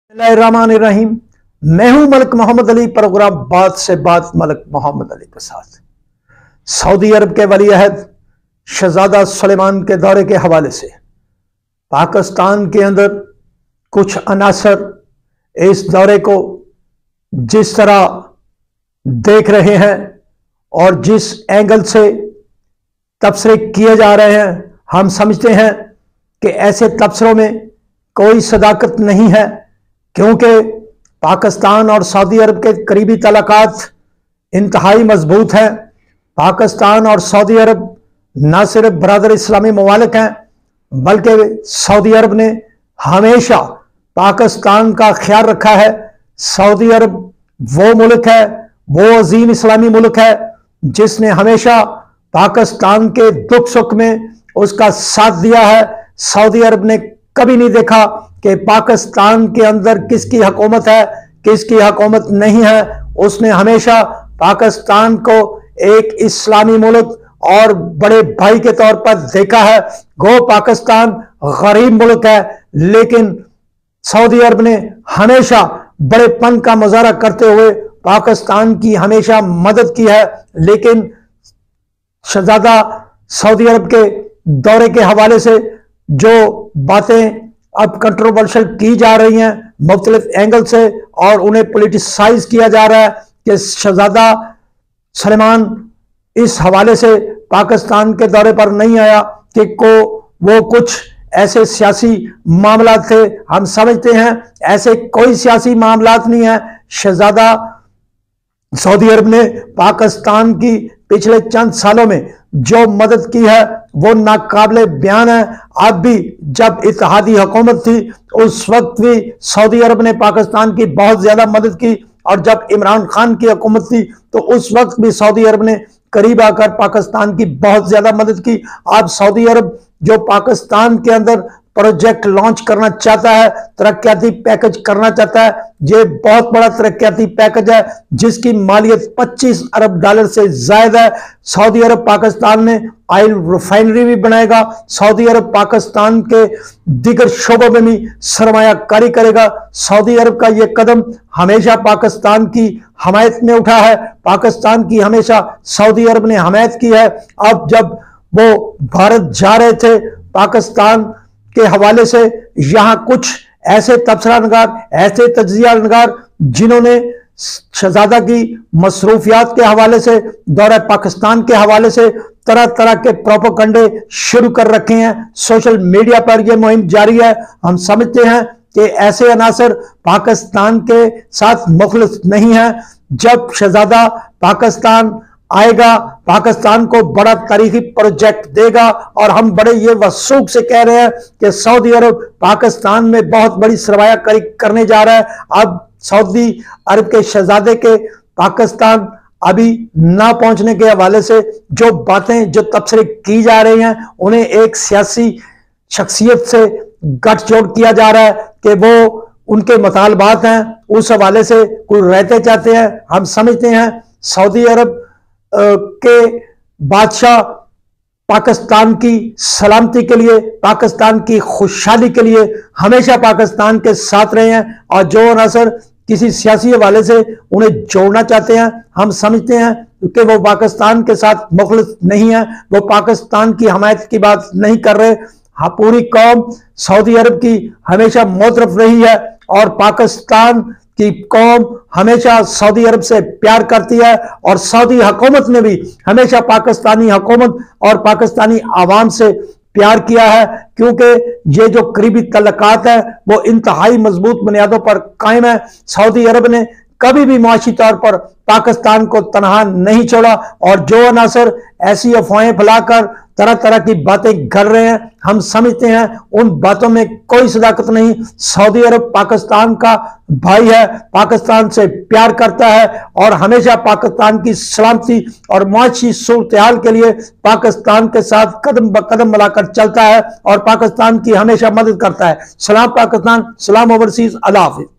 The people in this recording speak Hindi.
बिस्मिल्लाहिर्रहमानिर्रहीम। मैं हूं मलिक मोहम्मद अली। प्रोग्राम बात से बात मलिक मोहम्मद अली के साथ सऊदी अरब के वली अहद शहजादा सुलेमान के दौरे के हवाले से पाकिस्तान के अंदर कुछ अनासर इस दौरे को जिस तरह देख रहे हैं और जिस एंगल से तबसरे किए जा रहे हैं, हम समझते हैं कि ऐसे तबसरों में कोई सदाकत नहीं है, क्योंकि पाकिस्तान और सऊदी अरब के करीबी तल्लुकात इंतहाई मजबूत हैं। पाकिस्तान और सऊदी अरब न सिर्फ बरादर इस्लामी ममालिक हैं, बल्कि सऊदी अरब ने हमेशा पाकिस्तान का ख्याल रखा है। सऊदी अरब वो मुल्क है, वो अजीम इस्लामी मुल्क है जिसने हमेशा पाकिस्तान के दुख सुख में उसका साथ दिया है। सऊदी अरब ने कभी नहीं देखा कि पाकिस्तान के अंदर किसकी हुकूमत है, किसकी हुकूमत नहीं है। उसने हमेशा पाकिस्तान को एक इस्लामी मुल्क और बड़े भाई के तौर पर देखा है। गो पाकिस्तान गरीब मुल्क है, लेकिन सऊदी अरब ने हमेशा बड़ेपन का मुजाहरा करते हुए पाकिस्तान की हमेशा मदद की है। लेकिन शहजादा सऊदी अरब के दौरे के हवाले से जो बातें अब कंट्रोवर्शियल की जा रही हैं मुख्तलिफ एंगल से, और उन्हें पोलिटिसाइज किया जा रहा है कि शहजादा सुलेमान इस हवाले से पाकिस्तान के दौरे पर नहीं आया कि वो कुछ ऐसे सियासी मामला थे। हम समझते हैं ऐसे कोई सियासी मामला नहीं है। शहजादा सऊदी अरब ने पाकिस्तान की पिछले चंद सालों में जो मदद की है वो नाकाबिले बयान है। अब भी जब इत्तेहादी हुकूमत थी उस वक्त भी सऊदी अरब ने पाकिस्तान की बहुत ज्यादा मदद की, और जब इमरान खान की हुकूमत थी तो उस वक्त भी सऊदी अरब ने करीब आकर पाकिस्तान की बहुत ज्यादा मदद की। अब सऊदी अरब जो पाकिस्तान के अंदर प्रोजेक्ट लॉन्च करना चाहता है, तरक्याती पैकेज करना चाहता है, ये बहुत बड़ा तरक्याती पैकेज है जिसकी मालियत 25 अरब डॉलर से ज्यादा है। सऊदी अरब पाकिस्तान में ऑयल रिफाइनरी भी बनाएगा। सऊदी अरब पाकिस्तान के दीगर शोबों में भी सरमायाकारी करेगा। सऊदी अरब का यह कदम हमेशा पाकिस्तान की हमायत में उठा है, पाकिस्तान की हमेशा सऊदी अरब ने हमायत की है। अब जब वो भारत जा रहे थे पाकिस्तान के हवाले से, यहां कुछ ऐसे तबसरानगार, ऐसे तज्जिया नगार जिन्होंने शहजादा की मसरूफियात के हवाले से, दौरा पाकिस्तान के हवाले से तरह तरह के प्रोपेगेंडे शुरू कर रखे हैं। सोशल मीडिया पर यह मुहिम जारी है। हम समझते हैं कि ऐसे अनासर पाकिस्तान के साथ मुखलिस नहीं है। जब शहजादा पाकिस्तान आएगा, पाकिस्तान को बड़ा तारीखी प्रोजेक्ट देगा, और हम बड़े ये वसूख से कह रहे हैं कि सऊदी अरब पाकिस्तान में बहुत बड़ी सरमायाकारी करने जा रहा है। अब सऊदी अरब के शहजादे के पाकिस्तान अभी ना पहुंचने के हवाले से जो बातें, जो तबसरे की जा रही हैं, उन्हें एक सियासी शख्सियत से गठजोड़ किया जा रहा है कि वो उनके मुतालबात हैं, उस हवाले से कोई रहते चाहते हैं। हम समझते हैं सऊदी अरब के बादशाह पाकिस्तान की सलामती के लिए, पाकिस्तान की खुशहाली के लिए हमेशा पाकिस्तान के साथ रहे हैं, और जो अनासर किसी सियासी हवाले से उन्हें जोड़ना चाहते हैं, हम समझते हैं कि वो पाकिस्तान के साथ मुखलिस नहीं है, वो पाकिस्तान की हमायत की बात नहीं कर रहे। हाँ, पूरी कौम सऊदी अरब की हमेशा मोतरफ रही है, और पाकिस्तान की कौम हमेशा सऊदी अरब से प्यार करती है, और सऊदी हुकूमत ने भी हमेशा पाकिस्तानी हुकूमत और पाकिस्तानी आवाम से प्यार किया है, क्योंकि ये जो करीबी तल्लुकात है वो इंतहाई मजबूत बुनियादों पर कायम है। सऊदी अरब ने कभी भी मुआशी तौर पर पाकिस्तान को तनहा नहीं छोड़ा, और जो अनासर ऐसी अफवाहें फैलाकर तरह तरह की बातें कर रहे हैं, हम समझते हैं उन बातों में कोई सदाकत नहीं। सऊदी अरब पाकिस्तान का भाई है, पाकिस्तान से प्यार करता है, और हमेशा पाकिस्तान की सलामती और मुआशी सूरत-ए-हाल के लिए पाकिस्तान के साथ कदम ब कदम मिलाकर चलता है, और पाकिस्तान की हमेशा मदद करता है। सलाम पाकिस्तान, सलाम ओवरसीज, अल्लाह हाफिज।